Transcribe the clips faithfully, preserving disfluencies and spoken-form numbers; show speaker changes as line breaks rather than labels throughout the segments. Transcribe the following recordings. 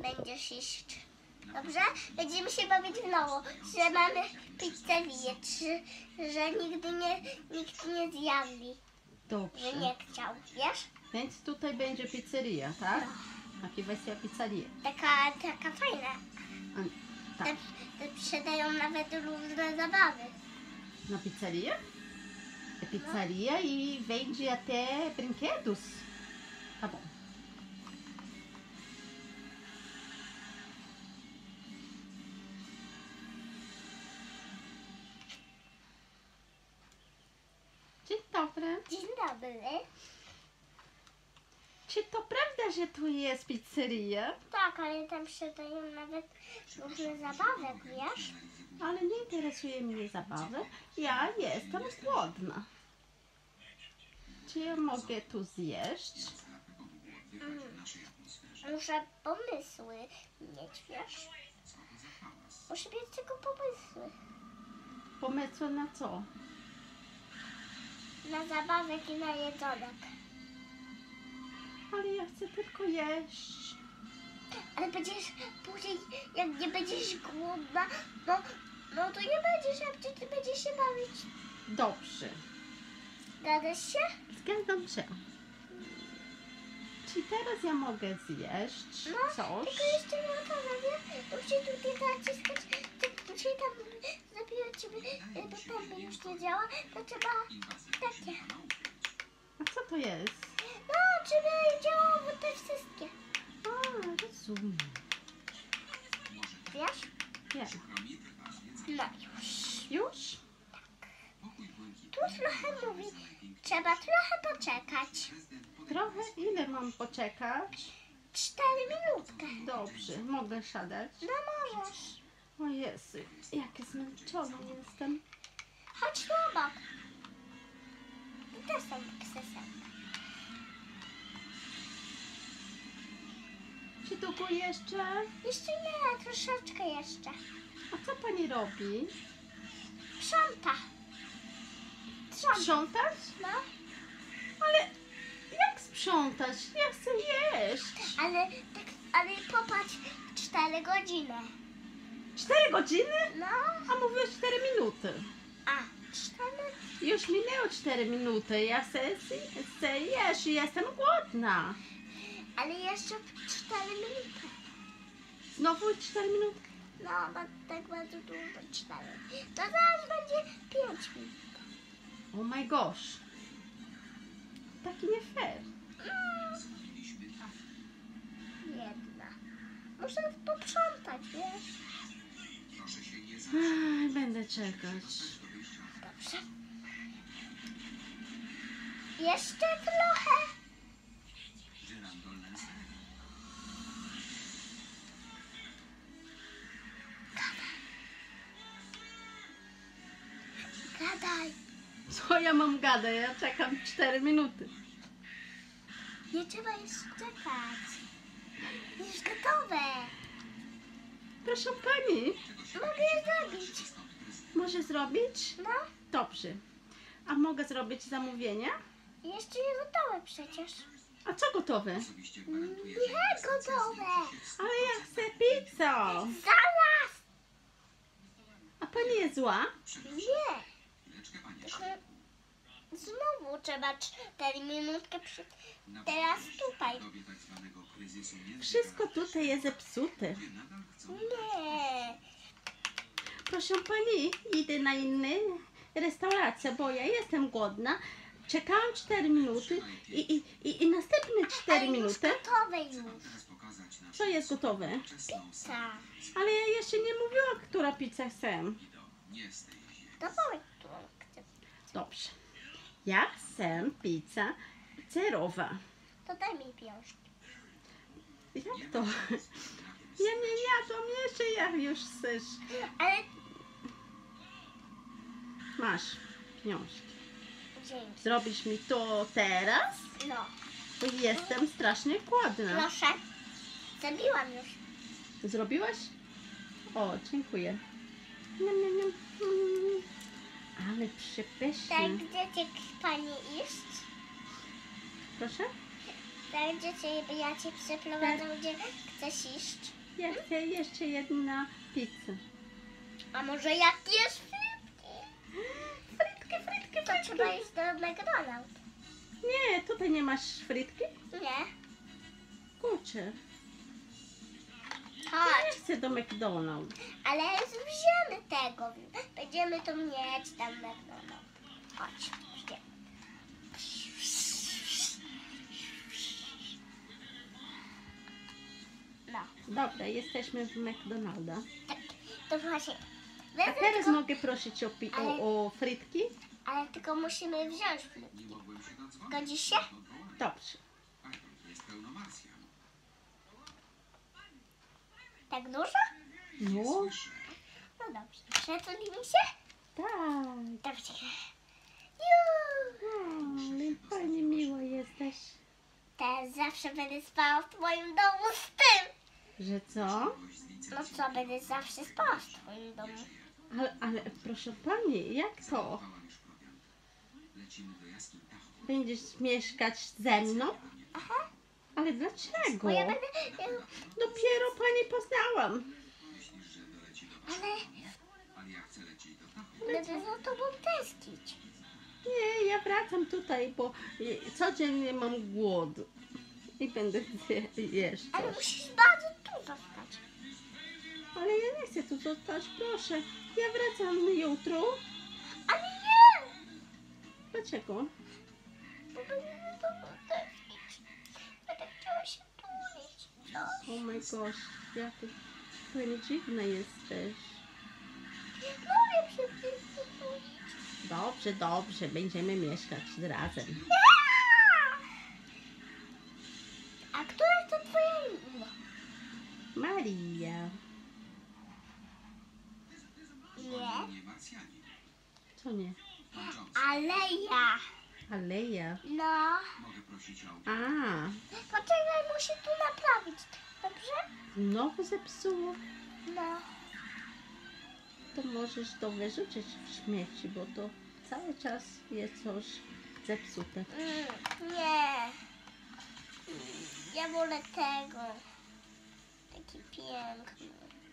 będziesz iść. Dobrze? Będziemy się bawić w nowo, że mamy pizzerię, czy że nigdy nie, nikt nie zjawi, że
Dobrze.
nie chciał, wiesz?
Więc tutaj będzie pizzeria, tak? Taki wersja pizzerii.
Taka, taka fajna.
A,
Te,
tak.
te sprzedają nawet różne zabawy.
Na pizzerię? É pizzaria e vende até brinquedos. Tá bom. Dzień dobry.
Dzień dobry.
Czy to prawda, że tu jest pizzeria?
Tak, ale tam sprzedają nawet różne zabawy, wiesz?
Ale nie interesuje mnie zabawy. Ja jestem głodna. Czy ja mogę tu zjeść?
Mm. Muszę pomysły mieć, wiesz? Muszę mieć tylko pomysły.
Pomysły na co?
Na zabawek i na jedzonek.
Ale ja chcę tylko jeść.
Ale będziesz później, jak nie będziesz głodna, no, no to nie będziesz, jak ty, ty będziesz się bawić.
Dobrze.
Zgadzasz się?
Zgadzam się. Czy teraz ja mogę zjeść
No,
coś?
tylko jeszcze nie gotowe, nie? To muszę tutaj naciskać, ty muszę tam zabijać ciebie, bo tam by już nie działa, to trzeba takie.
A co to jest?
No, żeby działało te wszystkie.
A, rozumiem.
Wiesz?
Wiem.
No już.
Już?
Tu trochę mówi, trzeba trochę poczekać.
Trochę? Ile mam poczekać?
Cztery minutki.
Dobrze, mogę siadać.
No możesz.
O Jezu, jak zmęczona jestem.
Chodź tu obok. I też są krzesełka.
Czy długo jeszcze?
Jeszcze nie, troszeczkę jeszcze.
A co pani robi?
Sprząta. Sprząta.
Sprzątać?
No,
Ale jak sprzątać? Ja chcę jeść.
ale, tak, ale popatrz, cztery godziny.
Cztery godziny?
No,
A mówiłaś cztery minuty.
a, cztery.
Już minęło cztery minuty. Ja chcę, chcę jeść i jestem głodna.
Ale jeszcze cztery minuty.
Znowu cztery minuty?
No, bo tak bardzo dużo cztery. To zaraz będzie pięć minut.
Oh my gosh. Taki nie fair.
Jedna. Muszę posprzątać, wiesz?
Aj, będę czekać.
Dobrze. Jeszcze trochę. Gadaj.
Co ja mam gadać? Ja czekam cztery minuty.
Nie trzeba jeszcze czekać. Już gotowe.
Proszę pani,
Mogę je zrobić.
może zrobić?
No,
Dobrze. A mogę zrobić zamówienie?
jeszcze nie gotowe przecież.
A co gotowe?
Nie gotowe.
Ale ja chcę pizzę.
Zaraz.
A pani jest zła?
Nie. Tylko znowu trzeba cztery minutki przy... Teraz tutaj.
Wszystko tutaj jest zepsute.
Nie.
Proszę pani, idę na inną restaurację, bo ja jestem głodna. Czekałam cztery minuty i, i, i, i następne cztery
Ale już
minuty.
gotowe już.
Co jest gotowe?
Pizza.
Ale ja jeszcze nie mówiłam, która pizza chcę.
To powiedz, którą chcę.
Dobrze. Ja chcę pizza zerowa.
To daj mi pieniążki.
Jak to? Ja nie jadłam jeszcze, jak już chcesz.
Ale
Masz pieniążki.
dzięki.
Zrobisz mi to teraz?
No.
Bo jestem strasznie głodna.
Proszę. Zabiłam już.
Zrobiłaś? O, dziękuję. Niam, niam, niam. Mm. Ale przepyszne.
Tak, gdzie cię pani iść?
Proszę?
Będzie ja cię przeprowadzę, gdzie chcesz iść.
Ja chcę jeszcze jedna pizza.
A może jak jesz frytki?
Frytki, frytki,
To trzeba iść do McDonald's.
Nie, tutaj nie masz frytki?
Nie?
Kurczę,
Chodź.
nie chcę do McDonald's.
Ale zbierzemy tego. Będziemy to mieć tam McDonald's. Chodź. Idziemy. No.
Dobra, jesteśmy w McDonalda.
Tak. To właśnie.
A
Wezmę
teraz
tylko,
mogę prosić o, pi-
Ale-
o, o frytki?
ale tylko musimy wziąć frytki. Godzisz się?
Dobrze.
Tak dużo?
No,
No dobrze. Przetulimy się?
tak.
Dobrze. Juuu.
O, ale fajnie miło jesteś.
Teraz zawsze będę spała w twoim domu z tym.
Że co?
No co, będę zawsze spała w twoim domu.
Ale, ale proszę pani, jak to? Będziesz mieszkać ze mną?
Aha.
Ale dlaczego?
Bo ja będę...
Dopiero pani poznałam.
Ale... Będę za tobą tęsknić.
Nie, ja wracam tutaj, bo y, codziennie mam głód. I będę je- jeść
Ale
coś.
musisz bardzo tu zostać.
Ale ja nie chcę tu zostać, proszę. Ja wracam jutro.
Ale nie!
Dlaczego?
Bo będę za tobą tęsknić. Będę chciała się tulić. No.
Oh my gosh, jak ty pani dziwna jesteś.
Mogę przecież się tulić.
Dobrze, dobrze, będziemy mieszkać razem.
A które to twoje imię?
Maria.
Nie.
Co nie?
Aleja.
Aleja.
No.
A,
Poczekaj, muszę tu naprawić. Dobrze?
znowu zepsuło.
No.
To możesz to wyrzucić w śmieci, bo to cały czas jest coś zepsute.
Mm, nie. Mm, Ja wolę tego. Taki piękny.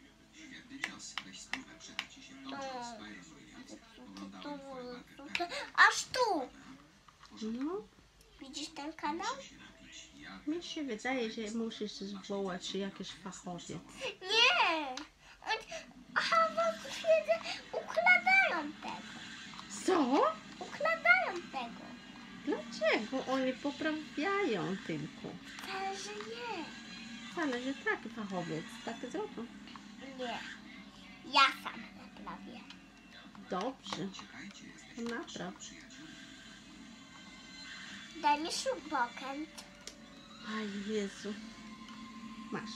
O, zepsuty tu, zepsuty. Aż tu.
No,
Widzisz ten kanał?
mi się wydaje, że musisz zwołać jakiś fachowiec.
Nie. On- Aha, was wiedzę, układają tego.
Co?
Układają tego.
Dlaczego? Oni poprawiają tylko.
Ale że nie.
Ale że tak, fachowiec, tak zrobią.
Nie. Ja sam naprawię.
Dobrze, to napraw.
Daj mi śrubokręt.
Aj, Jezu. Masz.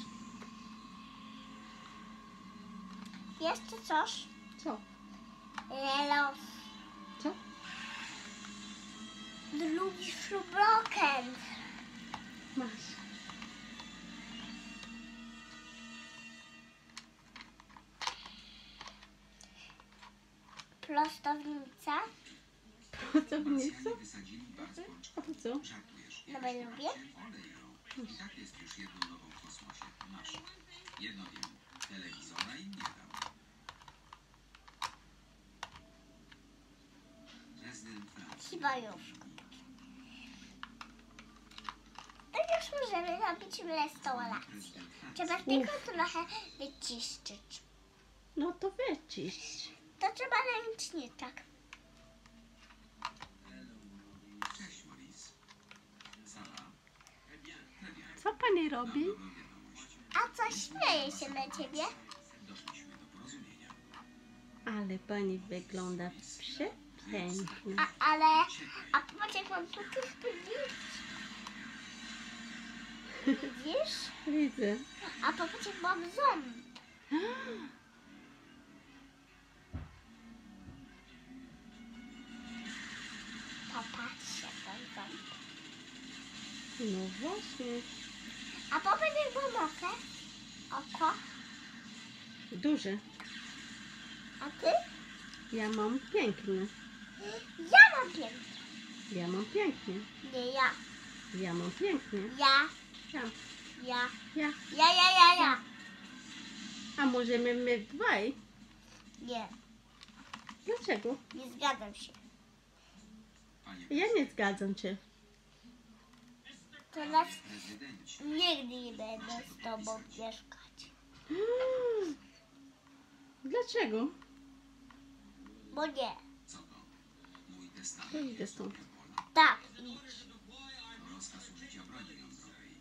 Jeszcze coś?
Co?
Lelos.
Co?
Drugi śrubokręt.
Masz.
Prostownica.
Pracownica? A po co?
No bo lubię.
Tak jest już jedną nową w kosmosie. Masz. Jedno wiem. Telewizora im nie dał. Prezydent Francji.
Chyba już. Tak już możemy robić restaurację.
Prezydent Francji.
Trzeba tylko trochę wyciszyć.
No to wyciść.
To trzeba ręczniczek.
Cześć, Maurice. Sara. Très bien.
Co pani robi?
Dobrą wiadomość.
A co śmieje się na ciebie?
Doszliśmy do porozumienia.
Ale pani wygląda przepięknie.
A, ale, a popatrz jak mam tu widzisz? Widzisz?
Widzę.
A popatrz jak mam ząb. Popatrz jak mam ząb.
No właśnie.
A popatrz jak mam okę. Oko.
Duże.
A ty?
Ja mam piękne.
Ja mam pięknie.
Ja mam pięknie.
Nie ja.
Ja mam pięknie.
Ja,
Ja,
ja,
ja.
ja, ja, ja, ja.
A możemy my dwaj?
Nie,
Dlaczego?
nie zgadzam się.
Panie
Ja nie zgadzam się.
Teraz
prezydencie,
nigdy nie będę z tobą mieszkać.
Dlaczego?
Bo nie.
co to? Mój
To
testament
idę stąd.
Tak, idź.
to rozkaz użycia broni jądrowej.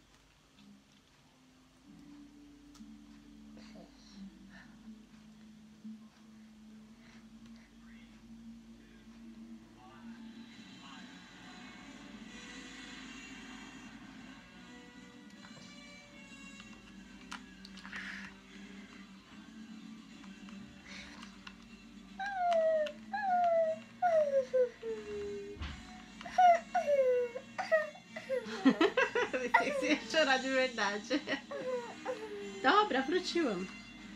Jeszcze raz nie dacie. Dobra, wróciłam.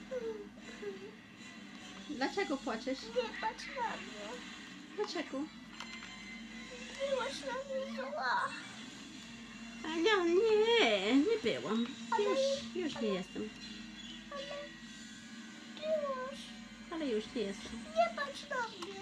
Dlaczego płaczesz?
Nie patrz na mnie.
Dlaczego?
Byłaś na mnie zła.
Ania, nie, nie byłam. Już, już nie jestem.
Ale byłaś.
Ale już nie jestem.
Nie patrz na mnie.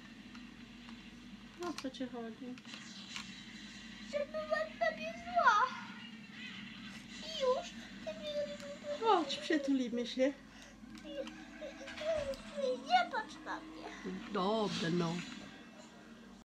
O co ci chodzi?
Że byłam na mnie zła. I już. Ty mnie nie
Chodź, przytulimy się.
Nie patrz na mnie.
Dobra, no.